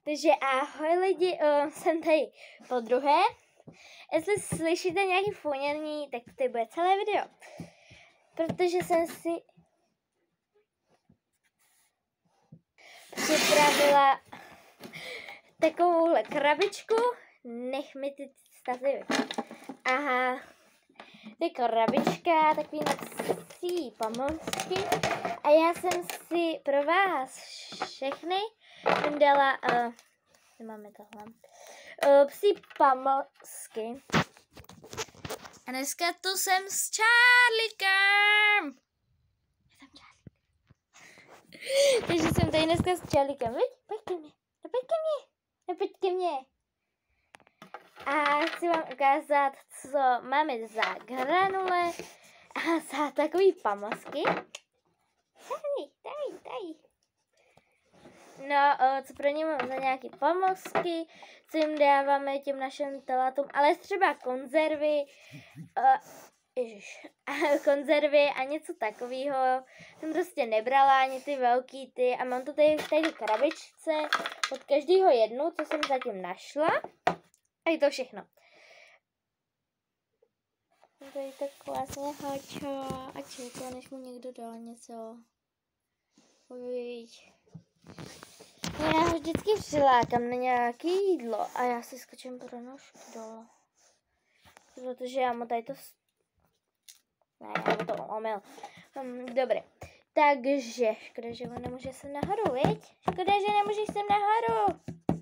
Takže ahoj lidi, jsem tady po druhé. Jestli slyšíte nějaký funění, tak to bude celé video. Protože jsem si připravila takovouhle krabičku. Nech mi ty stavy. Aha, to je krabička, takový psí pomůcky. A já jsem si pro vás všechny dala, nemáme tohle, psí pomůcky. A dneska tu jsem s Charlíkem. Takže jsem tady dneska s Charlíkem. Pojď ke mně, pojď ke mně. A chci vám ukázat, co máme za granule a za takový pomůcky. Tady. No, co pro ně mám za nějaký pomůcky, co jim dáváme těm našim telatům, ale třeba konzervy, konzervy a něco takového. Jsem prostě nebrala ani ty velký ty a mám to tady v té krabičce od každého jednu, co jsem zatím našla. A je to všechno. Tady tak vlastně hoďo. A čekala, než mu někdo dal něco. Uj. Já ho vždycky přilákám na nějaké jídlo a já si skočím pro nožku dole. Protože já mu tady to... Ne, já mu to omyl. Dobré. Takže, škoda, že on nemůže sem nahoru, viď? Škoda, že nemůžeš sem nahoru.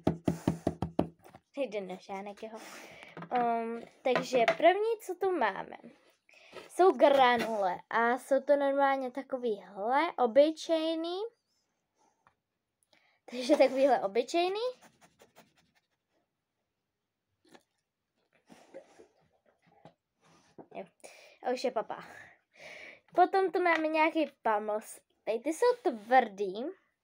Jde na šánek jeho. Takže první, co tu máme, jsou granule a jsou to normálně takovýhle obyčejný. Takže takovýhle obyčejný. Jo. A už je papa. Potom tu máme nějaký pomůcky. Tady ty jsou tvrdý.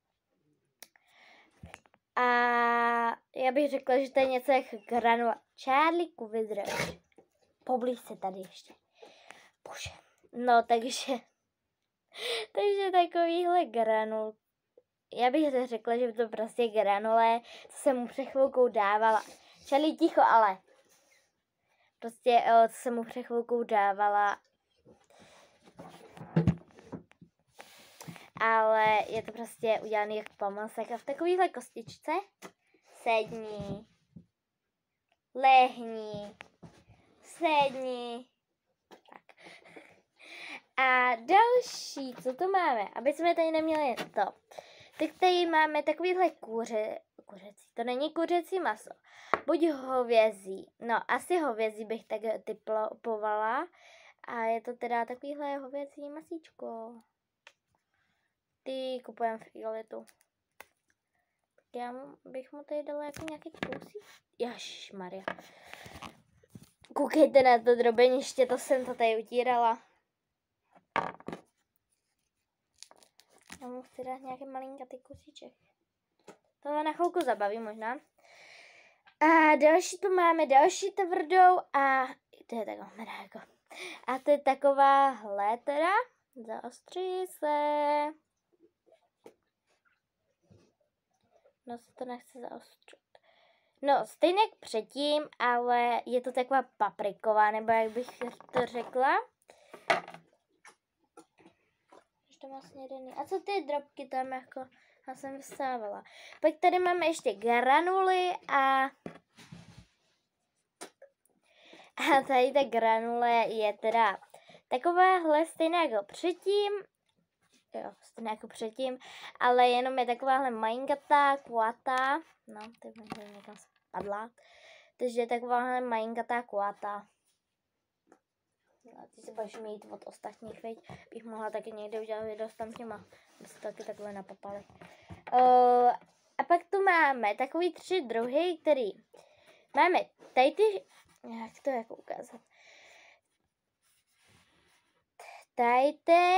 A já bych řekla, že to je něco jak granula. Charlíku, vydrž. Poblíž se tady ještě. Bože. No, takže takovýhle granul. Já bych řekla, že to prostě granule, co jsem mu před chvilkou dávala. Charlie, ticho, ale. Prostě, co jsem mu před chvilkou dávala. Ale je to prostě udělaný jak pomůcek. A v takovýhle kostičce sedni, lehni, sedni. Tak. A další, co tu máme, aby jsme tady neměli to. Tak tady máme takovýhle kuřecí, to není kuřecí maso, buď hovězí, no asi hovězí bych tak typovala a je to teda takovýhle hovězí masíčko. Ty kupujeme v Iolitu. Tak já bych mu tady dala jako nějaký kousí. Ježišmarja. Koukejte na to drobeniště, to jsem to tady utírala. Já mu chci dát nějaký malinkatý kusíček. To na chvilku zabaví možná. A další tu máme další tvrdou a to je taková mráko. A to je takováhle teda. Zaostří se. No se to nechce zaostřit. No stejně jak předtím, ale je to taková papriková, nebo jak bych to řekla. To má snědený. A co ty drobky tam jako, já jsem vstávala. Pak tady máme ještě granuly a tady ta granule je teda takováhle stejná jako předtím. Jo, stejná jako předtím, ale jenom je takováhle malinkatá, kulatá. No, teď někam spadla. Takže je takováhle malinkatá, kulatá. Ty se budeš mít od ostatních, veď? Bych mohla taky někde udělat video s tam těma, aby se taky takhle napapali. A pak tu máme takový 3 druhy, který máme tady ty, jak to jako ukázat? Tady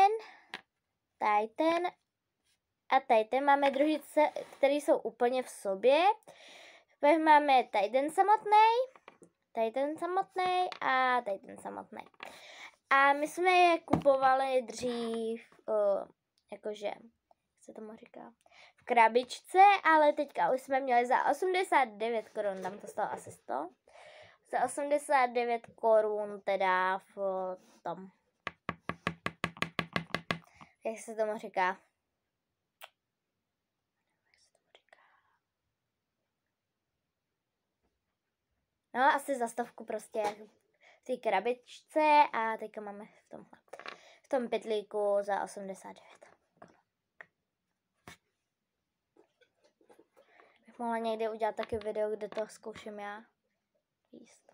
ten a tady ten máme družice, které jsou úplně v sobě. Pak máme tady ten samotný a tady ten samotný. A my jsme je kupovali dřív, jakože, jak se tomu říká, v krabičce, ale teďka už jsme měli za 89 korun, tam to stalo asi 100. Za 89 korun teda v tom, jak se tomu říká? No asi za 100 prostě v té krabičce a teďka máme v tom pytlíku za 89. Bych mohla někdy udělat taky video, kde to zkouším já jíst.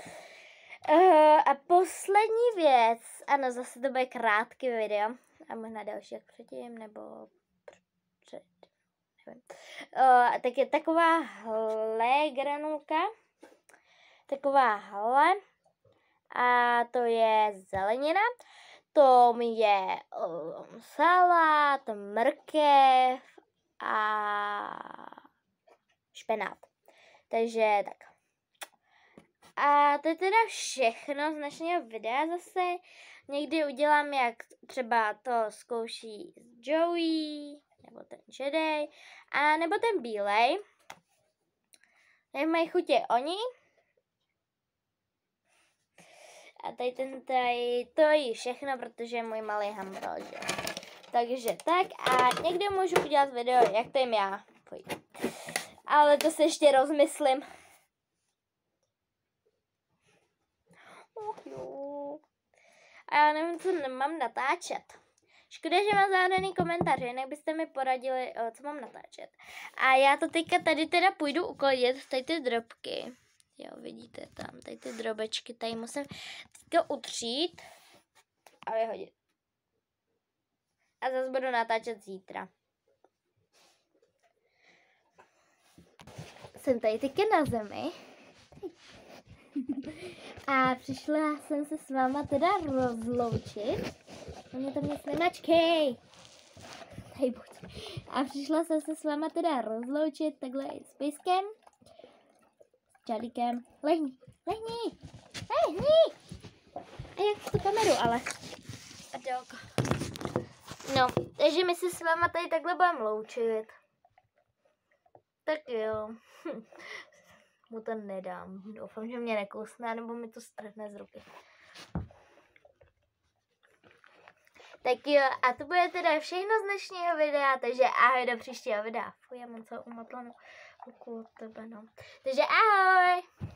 A poslední věc, ano, zase to bude krátký video a možná další jak předtím, nebo před, nevím. Tak je takováhle granulka, takováhle a to je zelenina, to je salát, mrkev a špenát. Takže tak. A to je teda všechno z dnešního videa zase. Někdy udělám, jak třeba to zkouší Joey, nebo ten šedej, a nebo ten bílej. Jak mají chutě oni. A tady to je všechno, protože je můj malý hambal, že? Takže tak a někdy můžu udělat video, jak to jim já. Ale to se ještě rozmyslím. Jo. A já nevím, co mám natáčet. Škoda, že mám záhraný komentář, jinak byste mi poradili, co mám natáčet. A já to teďka tady teda půjdu uklidit, tady ty drobky. Jo, vidíte tam, tady ty drobečky, tady musím teďka utřít a vyhodit. A zase budu natáčet zítra. Jsem tady teďka na zemi. A přišla jsem se s váma teda rozloučit. Mě tam nic nemačkej. Tady buď. A přišla jsem se s váma teda rozloučit takhle i s pejskem. S čalíkem. Lehni, lehni, lehni. A jak tu kameru, ale. A dělka. No, takže my se s váma tady takhle budeme loučit. Tak jo. Mu to nedám. Doufám, že mě nekousne, nebo mi to strhne z ruky. Tak jo, a to bude teda všechno z dnešního videa, takže ahoj do příštího videa. Fuj, já mám celou umotlanou ruku od tebe, no. Takže ahoj!